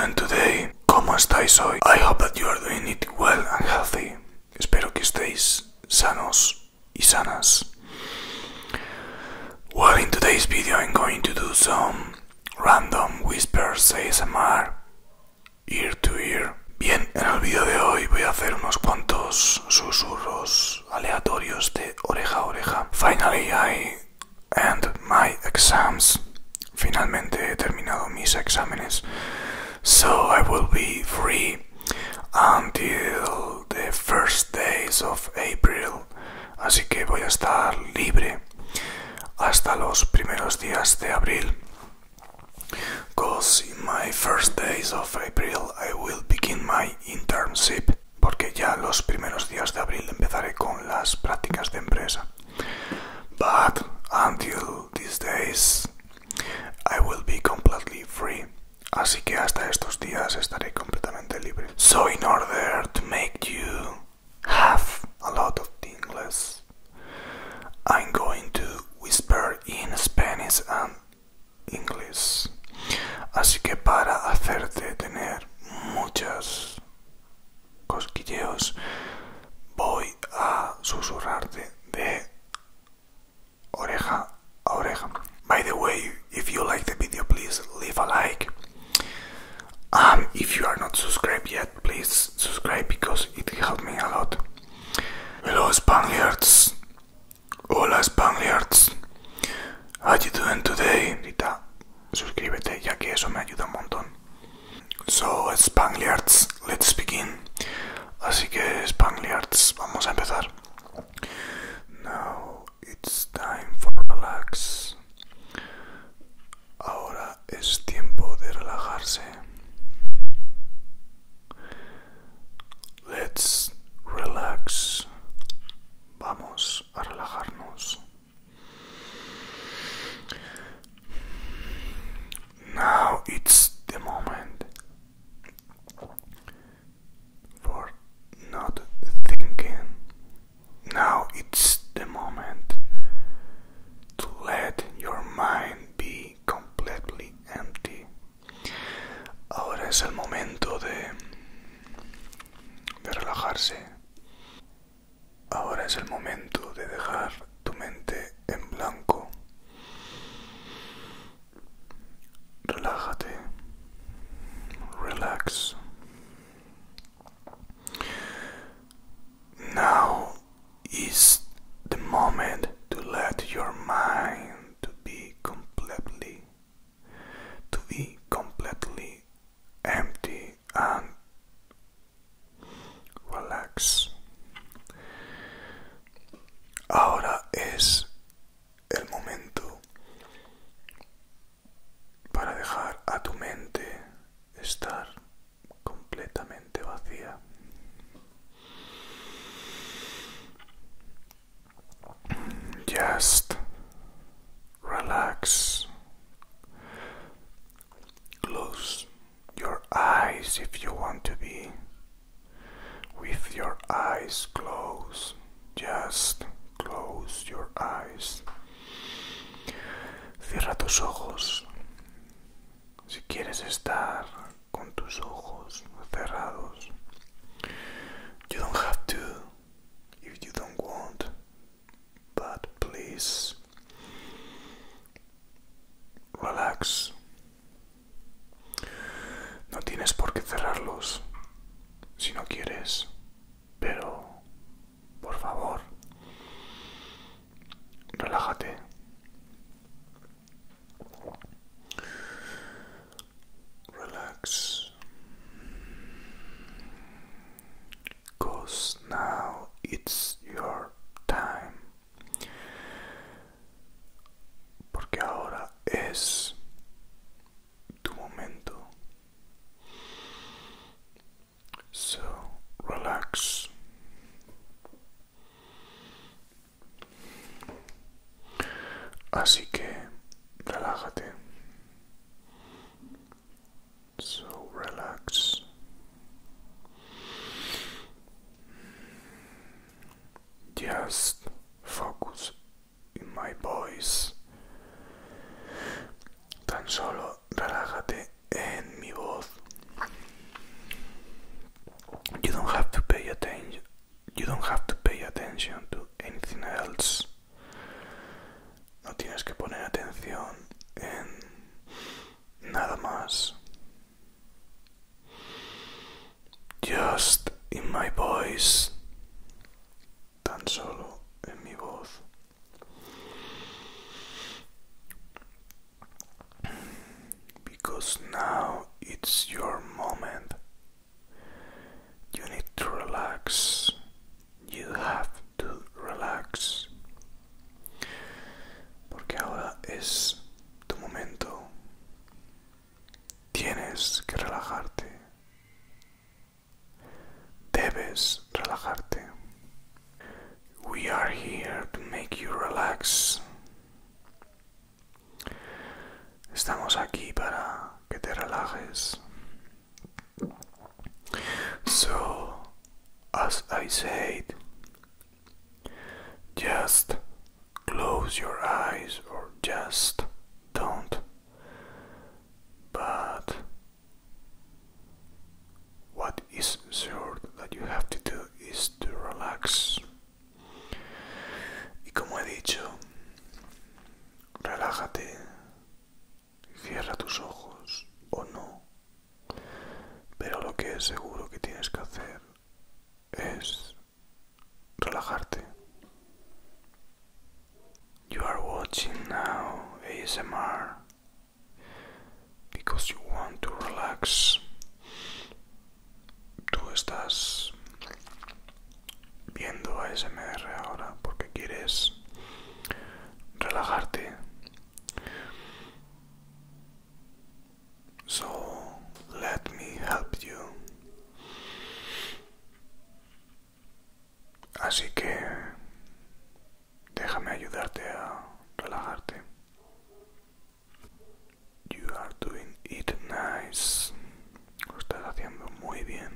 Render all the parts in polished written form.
doing today? ¿Cómo estáis hoy? I hope that you are doing it well and healthy. Espero que estéis sanos y sanas. Well, in today's video I'm going to do some random whispers ASMR, ear to ear. Bien, en el vídeo de hoy voy a hacer unos cuantos susurros aleatorios de oreja a oreja. Finally I end my exams. Finalmente he terminado mis exámenes. So I will be free until the first days of April. Así que voy a estar libre hasta los primeros días de abril. Because in my first days of April I will begin my internship. Porque ya los primeros días de abril empezaré con las prácticas de empresa. But until these days I will be completely free. Así que hasta estos días estaré completamente libre. So in order to make you have a lot of tingles, I'm going to whisper in Spanish and English. Así que para hacerte tener muchos cosquilleos, voy a susurrarte de oreja a oreja. By the way, if you like the video, please leave a like. If you are not subscribed yet, please subscribe because it helps me a lot. Hello Spangliards. Hola Spangliards. How you doing today? Rita, suscríbete ya que eso me ayuda un montón. So Spangliards, let's begin. Así que Spangliards, vamos a empezar. Now it's time for relax. Ahora es tiempo de relajarse. Let's relax. Vamos a relajarnos. Now it's the moment for not thinking. Now it's the moment to let your mind be completely empty. Ahora es el momento de relajarse. Ahora es el momento de dejar tu mente en blanco. Relájate. Relax. Now is the moment to let your mind to be completely empty and relax. Ahora es el momento para dejar a tu mente estar completamente vacía. Just relax. Close your eyes if you want to be with your eyes closed. Just close your eyes. Cierra tus ojos. Si quieres estar con tus ojos cerrados. You don't have to if you don't want. But please relax. No tienes por qué cerrarlos si no quieres, pero por favor, relájate. Relax. 'Cause now it's your time. Porque ahora es tu momento. So, relax. Así que, relájate. So, relax. Just focus in my voice. Tan solo relájate en mi voz. Now it's your moment. You need to relax. You have to relax. Porque ahora es tu momento. Tienes que relajarte. Debes relajarte. We are here to make you relax. Estamos aquí para que te relajes. So, as I said, just close your eyes or just don't. But what is sure that you have to do is to relax. Y como he dicho, relájate, cierra tus ojos o no, pero lo que es seguro que tienes que hacer es relajarte. You are watching now ASMR because you want to relax. Tú estás viendo ASMR ahora porque quieres relajarte. So let me help you. Así que déjame ayudarte a relajarte. You are doing it nice. Lo estás haciendo muy bien.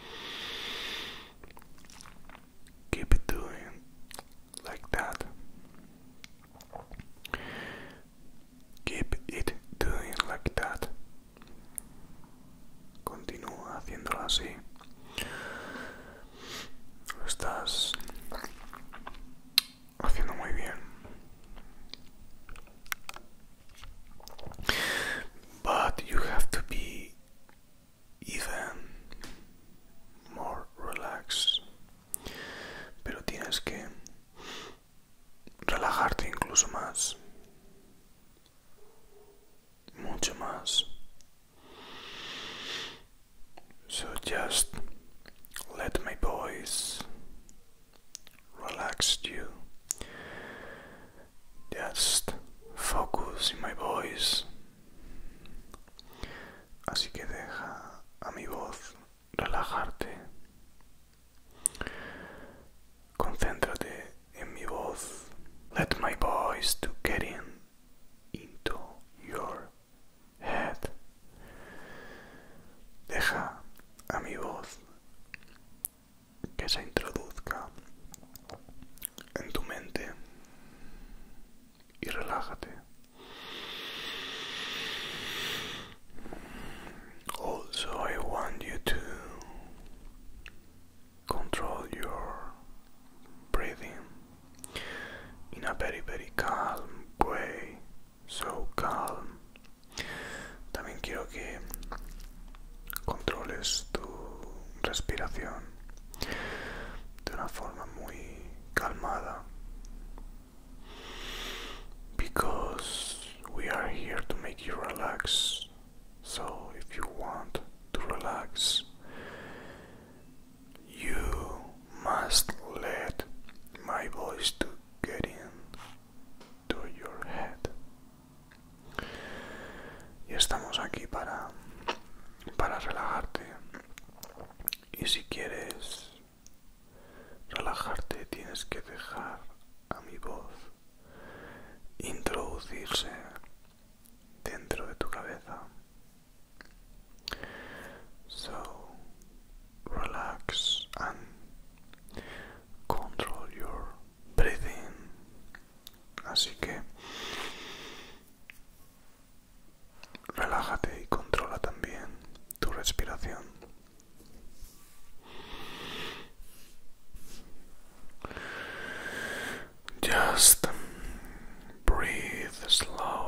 Keep it doing like that. Keep it doing like that. Continúa haciéndolo así. Lo estás haciendo muy bien. But you have to be even more relaxed. Pero tienes que relajarte incluso más. Mucho más. So just let my voice relax you. Just focus in my voice. Así que deja a mi voz relajarte. Concéntrate en mi voz. Let my voice to get into your head. Deja a mi voz que se introduzca en tu mente y relájate. Also, I want you to control your breathing in a very, very calm way. So calm. También quiero que controles tu respiración de una forma muy calmada. Because we are here to make you relax. So if you want to relax, you must let my voice to get in to your head. Y estamos aquí para relajarte. Y si quieres relajarte, tienes que dejar a mi voz introducirse dentro de tu cabeza. So relax and control your breathing. Así que relájate y controla también tu respiración. Just breathe slow.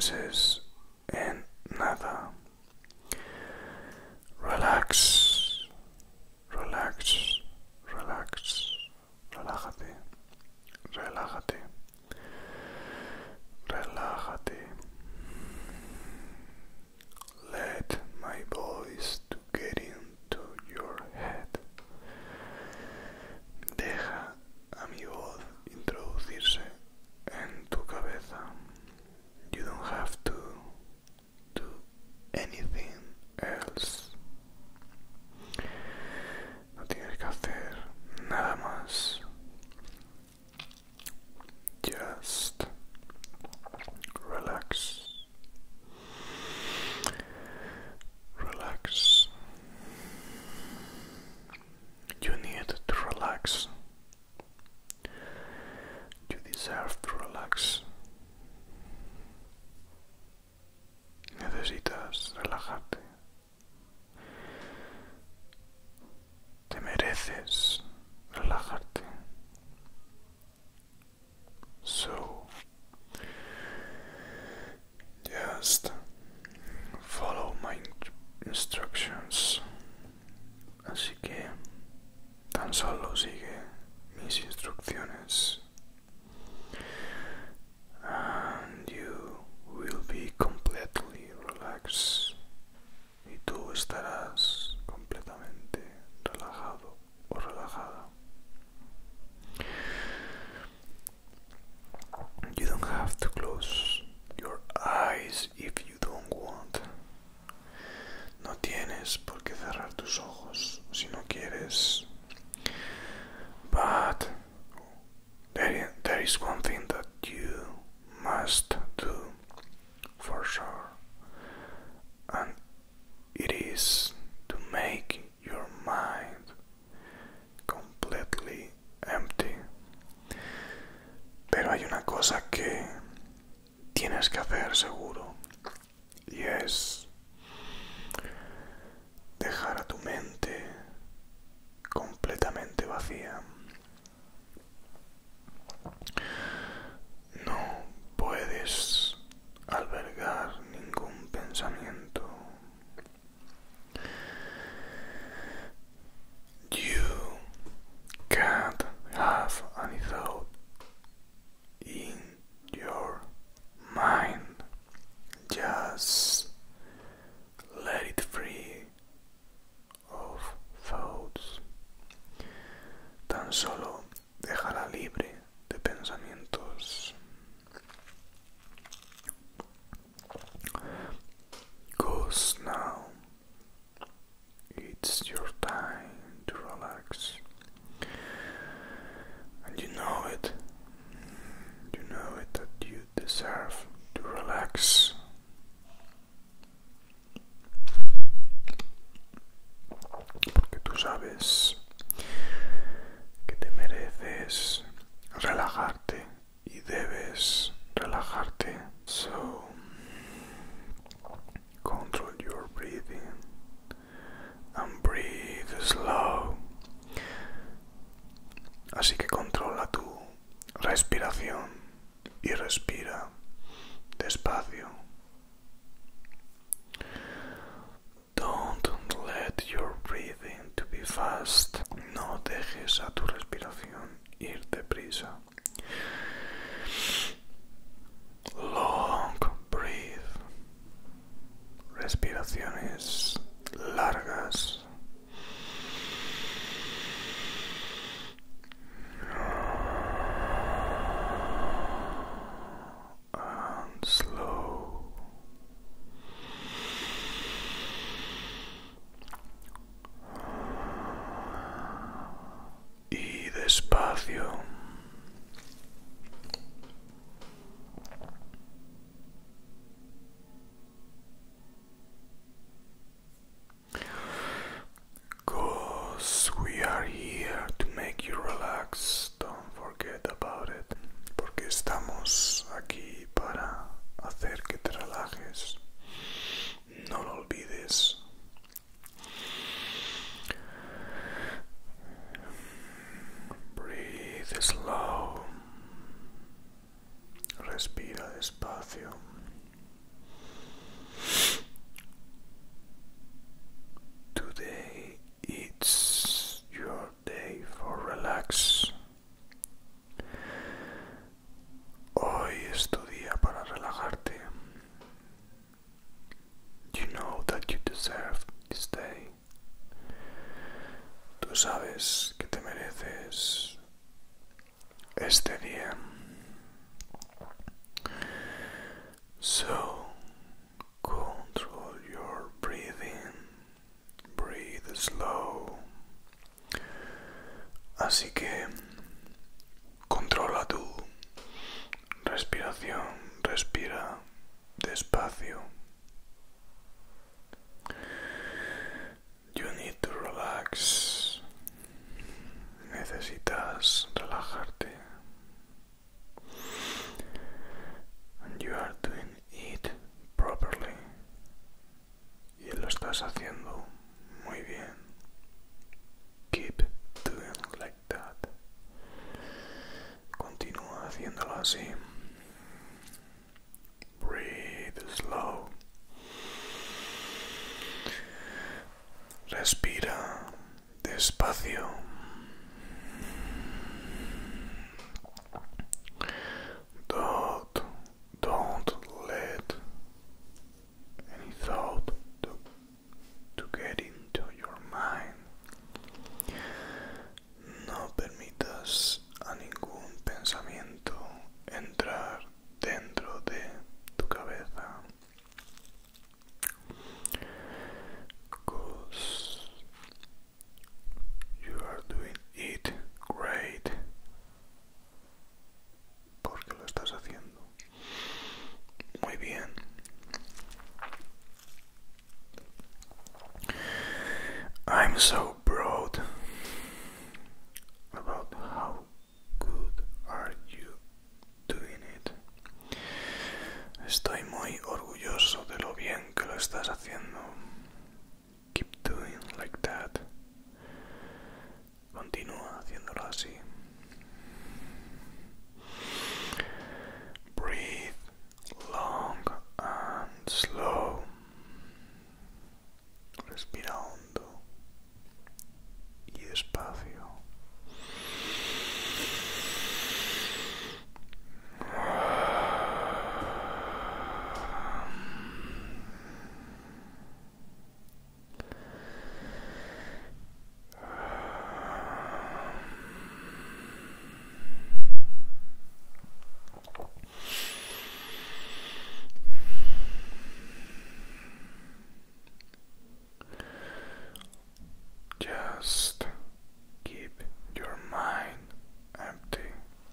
pienses en nada. Relax, relax, relax, relájate, relájate, relájate. Let my voice to get into your head. Deja a mi voz introducirse en tu cabeza. You don't have to do anything else. No tienes que hacer nada más. Just relax. Relax. You need to relax. You deserve to relax. Necesitas relajarte. Te mereces relajarte. So, just follow my instructions. Así que tan solo sigue mis instrucciones. And you will be completely relaxed. Y tú estarás completamente relajado o relajada. You don't have to close your eyes if you don't want. No tienes por qué cerrar tus ojos si no quieres. But there is one thing that you must do for sure, and it is to make your mind completely empty. Pero hay una cosa que tienes que hacer seguro, y es dejar a tu mente completamente vacía. No puedes albergar ningún pensamiento. You can't have any thought in your mind. Just let it free of thoughts. Tan solo déjala libre de pensamientos. Cause now it's your time to relax. And you know it. You know it that you deserve to relax. Porque tú sabes que te mereces relajarte y debes relajarte. So control your breathing and breathe slow. Así que controla tu respiración y respira despacio. Don't let your breathing to be fast. No dejes a tu respiración ir deprisa. Long breath. Respiraciones largas. And slow. Y despacio. Cause we are here to make you relax. Don't forget about it. Porque estamos aquí para hacer que te relajes. No lo olvides. Breathe slow. Respira despacio. bien. So, control your breathing. Breathe slow. Así que controla tu respiración. Respira despacio. You need to relax. Necesitas relajarte. And you are doing it properly. Y lo estás haciendo muy bien. Keep doing like that. Continúa haciéndolo así. Breathe slow. Respira despacio. Don't let any thought to get into your mind. No permitas a ningún pensamiento entrar dentro de tu cabeza. 'Cause you are doing it great. Porque lo estás haciendo muy bien. I'm so proud about how good are you doing it. Estoy muy orgulloso de lo bien que lo estás haciendo. Keep doing like that. Continúa haciéndolo así. Breathe long and slow. Respira hondo y despacio. Just keep your mind empty.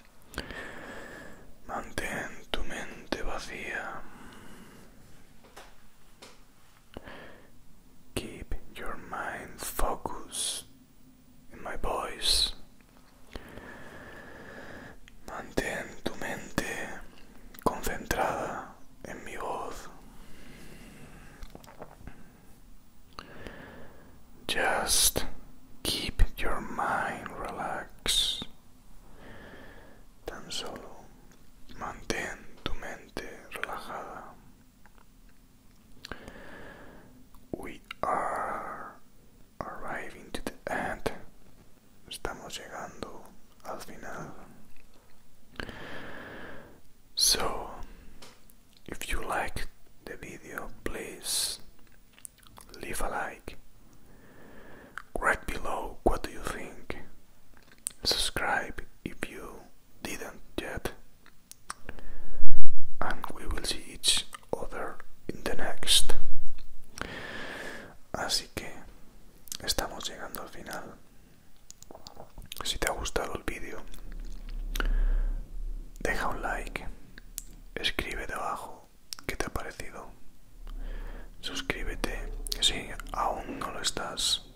Mantén tu mente vacía. Keep your mind focused in my voice. Mantén tu mente concentrada en mi voz. Just keep your mind relaxed. Tan solo mantén tu mente relajada. We are arriving to the end. Estamos llegando al final. So, if you liked the video, please leave a like. Write below what do you think. Subscribe if you didn't yet. And we will see each other in the next. Así que estamos llegando al final. Si te ha gustado el vídeo, deja un like. Escribe debajo qué te ha parecido. Suscríbete si aún no lo estás.